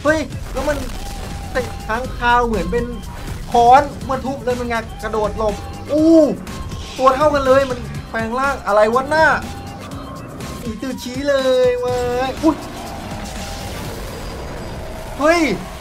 เฮ้ยแล้วมันเตะค้างคาวเหมือนเป็นค้อนมาทุบเลยมันไงกระโดดหลบตัวเท่ากันเลยมันแปลงร่างอะไรวะหน้าอีตื่นชี้เลยเว้ยเฮ้ย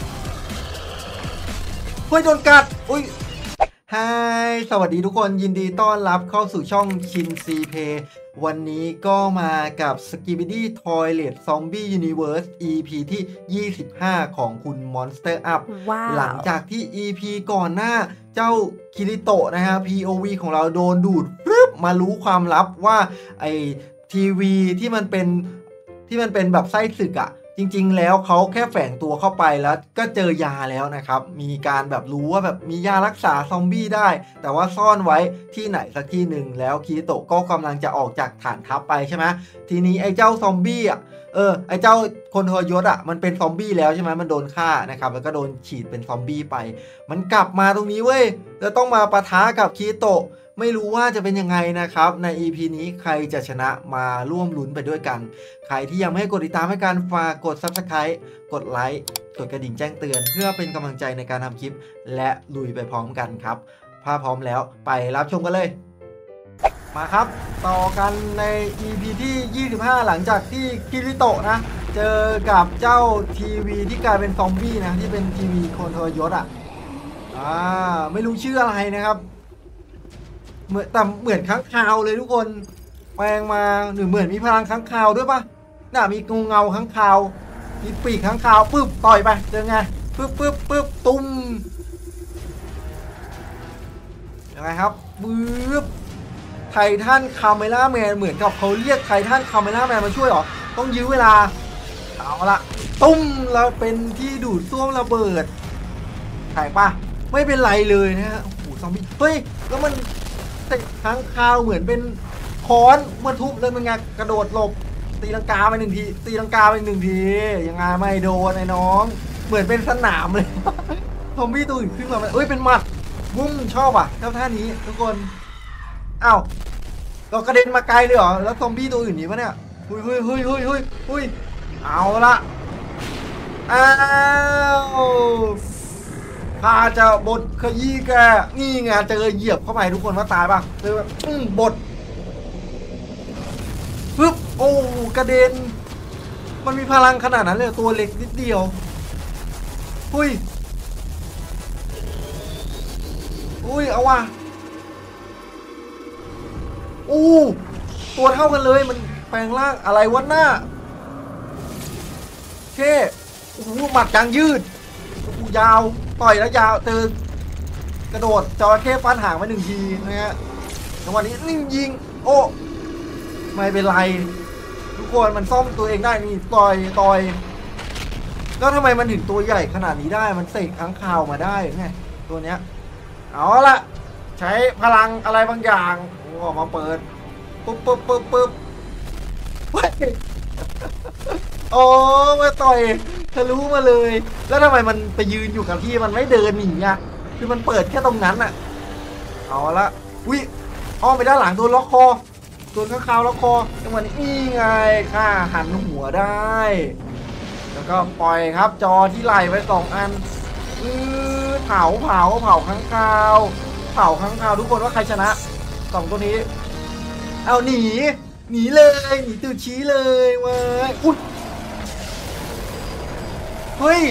โดนกัดฮายสวัสดีทุกคนยินดีต้อนรับเข้าสู่ช่องชินซีเพย์วันนี้ก็มากับ Skibidi Toilet Zombie Universe EP ที่ 25 ของคุณ Monster Up หลังจากที่ EP ก่อนหน้าเจ้าคิริโตะนะฮะ POV ของเราโดนดูดปึ๊บมารู้ความลับว่าไอทีวีที่มันเป็นแบบไส้ศึกอะจริงๆแล้วเขาแค่แฝงตัวเข้าไปแล้วก็เจอยาแล้วนะครับมีการแบบรู้ว่าแบบมียารักษาซอมบี้ได้แต่ว่าซ่อนไว้ที่ไหนสักที่หนึ่งแล้วคิริโตะก็กำลังจะออกจากฐานทัพไปใช่ไหมทีนี้ไอ้เจ้าซอมบี้อ่ะไอ้เจ้าคนทรยศอ่ะมันเป็นซอมบี้แล้วใช่ไหมมันโดนฆ่านะครับแล้วก็โดนฉีดเป็นซอมบี้ไปมันกลับมาตรงนี้เว้ยแล้วต้องมาปะทะกับคิริโตะไม่รู้ว่าจะเป็นยังไงนะครับใน EP นี้ใครจะชนะมาร่วมลุ้นไปด้วยกันใครที่ยังไม่ให้กดติดตามให้การฝากกด Subscribe กดไลค์กดกระดิ่งแจ้งเตือนเพื่อเป็นกำลังใจในการทำคลิปและลุยไปพร้อมกันครับถ้าพร้อมแล้วไปรับชมกันเลยมาครับต่อกันใน EP ที่ 25 หลังจากที่คิริโตะนะเจอกับเจ้าทีวีที่กลายเป็นซอมบี้นะที่เป็นทีวีคนทรยศไม่รู้ชื่ออะไรนะครับเหมือนค้างคาวเลยทุกคนแปลงมาหรือเหมือนมีพลังค้างคาวด้วยปะน่ะมีเงาค้างคาวมีปีกค้างคาวปึ๊บต่อยไปเจอไงปึ๊บตุ้มยังไงครับปึ๊บไททันคาเมล่าแมนเหมือนกับเขาเรียกไททันคาเมล่าแมนมาช่วยหรอต้องยื้อเวลาเอาละตุ้มแล้วเป็นที่ดูดซ่วมระเบิดถ่ายปะไม่เป็นไรเลยนะฮะโอ้โหซอมบี้เฮ้ยแล้วมันค้างคาวเหมือนเป็นค้อนมาทุบเลยมันไงกระโดดหลบตีลังกาไปหนึ่งทียังไงไม่โดนไอ้น้องเหมือนเป็นสนามเลยซอมบี้ตัวอื่นขึ้นมาเป็นหมัดบุ้มชอบอ่ะเจ้าท่านี้ทุกคนอ้าวเรากระเด็นมาไกลเลยเหรอแล้วซอมบี้ตัวอื่นหนีปะเนี่ยเฮ้ยเอาละอ้าวข้าจะบดขยี้แกนี่ไงเจอเหยียบเข้าไปทุกคนว่าตายป่ะเจอแบบบดปึ๊บโอ้กระเด็นมันมีพลังขนาดนั้นเลยตัวเล็กนิดเดียวอุ้ยเอาว่ะตัวเท่ากันเลยมันแปลงร่างอะไรวะหน้าเท่หมัดยางยืดยาวต่อยแล้วยาวกระโดดจระเข้ฟันหางมาหนึ่งทีนะฮะจังหวะนี้ยิงไม่เป็นไรทุกคนมันซ่อมตัวเองได้นี่ต่อยแล้วทำไมมันถึงตัวใหญ่ขนาดนี้ได้มันเสกค้างคาวมาได้ไงตัวเนี้ยเอาละใช้พลังอะไรบางอย่างออกมาเปิดปึ๊บโอ้มาต่อยทะลุมาเลยแล้วทำไมมันไปยืนอยู่กับที่มันไม่เดินหนีอ่ะคือมันเปิดแค่ตรงนั้นอ่ะเอาละอ้อมไปด้านหลังโดนล็อกคอโดนข้างคาวล็อกคอจังหวะนี้นี่ไงข้าหันหัวได้แล้วก็ปล่อยครับจอที่ไหลไป2 อันเผาข้างคาวทุกคนว่าใครชนะ2ตัวนี้เอาหนีเลยหนีตื่นชี้เลยเว้ยเฮ้ย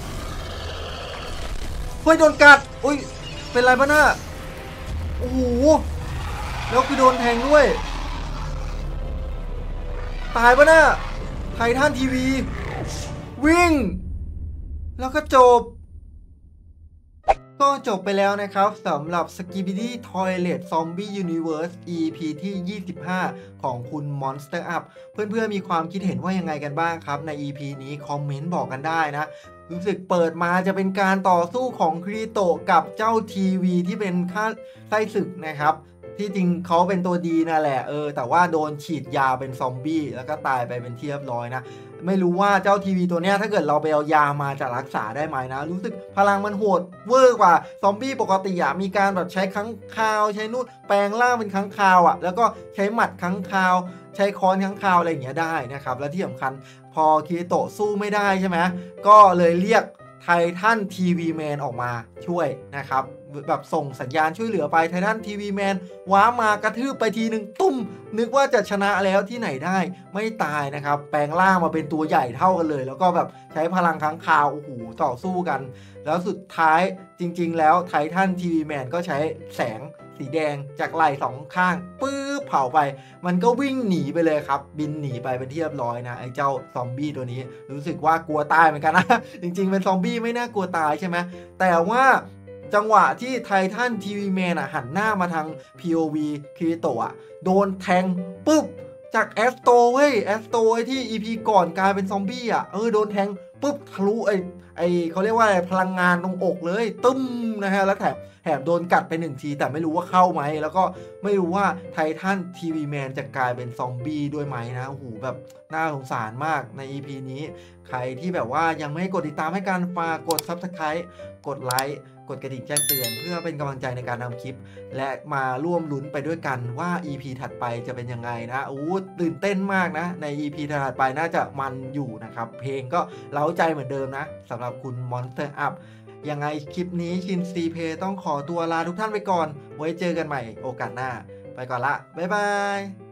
โดนกัดเป็นไรบ้างน่ะโอ้โหแล้วคือโดนแทงด้วยตายป่ะน่ะไททันทีวีวิ่งแล้วก็จบไปแล้วนะครับสำหรับ Skibidi Toilet Zombie Universe EP ที่ 25 ของคุณ Monster Up เพื่อนๆมีความคิดเห็นว่ายังไงกันบ้างครับใน EP นี้คอมเมนต์บอกกันได้นะรู้สึกเปิดมาจะเป็นการต่อสู้ของคิริโตะกับเจ้าทีวีที่เป็นข้าไส้ศึกนะครับที่จริงเขาเป็นตัวดีนั่นแหละแต่ว่าโดนฉีดยาเป็นซอมบี้แล้วก็ตายไปเป็นที่เรียบร้อยนะไม่รู้ว่าเจ้าทีวีตัวเนี้ยถ้าเกิดเราไปเอายามาจะรักษาได้ไหมนะรู้สึกพลังมันโหดเวอร์กว่าซอมบี้ปกติอะมีการแบบใช้ค้างคาวใช้นู่นแปลงร่างเป็นค้างคาวอะแล้วก็ใช้หมัดค้างคาวใช้ค้อนค้างคาวอะไรอย่างเงี้ยได้นะครับและที่สำคัญพพอคิริโตะสู้ไม่ได้ใช่ไหมก็เลยเรียกไททันทีวีแมนออกมาช่วยนะครับแบบส่งสัญญาณช่วยเหลือไปไททันทีวีแมนว้ามากระทืบไปทีหนึ่งตุ้มนึกว่าจะชนะแล้วที่ไหนได้ไม่ตายนะครับแปลงร่างมาเป็นตัวใหญ่เท่ากันเลยแล้วก็แบบใช้พลังค้างคาวโอ้โหต่อสู้กันแล้วสุดท้ายจริงๆแล้วไททันทีวีแมนก็ใช้แสงสีแดงจากไหล่สองข้างปื๊บเผาไปมันก็วิ่งหนีไปเลยครับบินหนีไปเป็นที่เรียบร้อยนะไอ้เจ้าซอมบี้ตัวนี้รู้สึกว่ากลัวตายเหมือนกันนะจริงๆเป็นซอมบี้ไม่น่ากลัวตายใช่ไหมแต่ว่าจังหวะที่ไททันทีวีแมนหันหน้ามาทาง POV คิริโตะโดนแทงปุ๊บจากแอสโตเว้ยแอสโตไอ้ที่ EP ก่อนกลายเป็นซอมบี้โดนแทงปุ๊บทะลุไอเขาเรียกว่าอะไรพลังงานตรงอกเลยตึ้มนะฮะแล้วแถมโดนกัดไป1ทีแต่ไม่รู้ว่าเข้าไหมแล้วก็ไม่รู้ว่าไททันทีวีแมนจะกลายเป็นซอมบี้ด้วยไหมนะโอ้โหแบบน่าสงสารมากใน EP นี้ใครที่แบบว่ายังไม่กดติดตามให้กันฝากกด Subscribe กดไลค์กดกระดิ่งแจ้งเตือนเพื่อเป็นกำลังใจในการทำคลิปและมาร่วมลุ้นไปด้วยกันว่า EP ถัดไปจะเป็นยังไงนะตื่นเต้นมากนะใน EP ถัดไปน่าจะมันอยู่นะครับเพลงก็เร้าใจเหมือนเดิมนะสำหรับคุณ Monster Up ยังไงคลิปนี้ชินซีเพต้องขอตัวลาทุกท่านไปก่อนไว้เจอกันใหม่โอกาสหน้าไปก่อนละบ๊ายบาย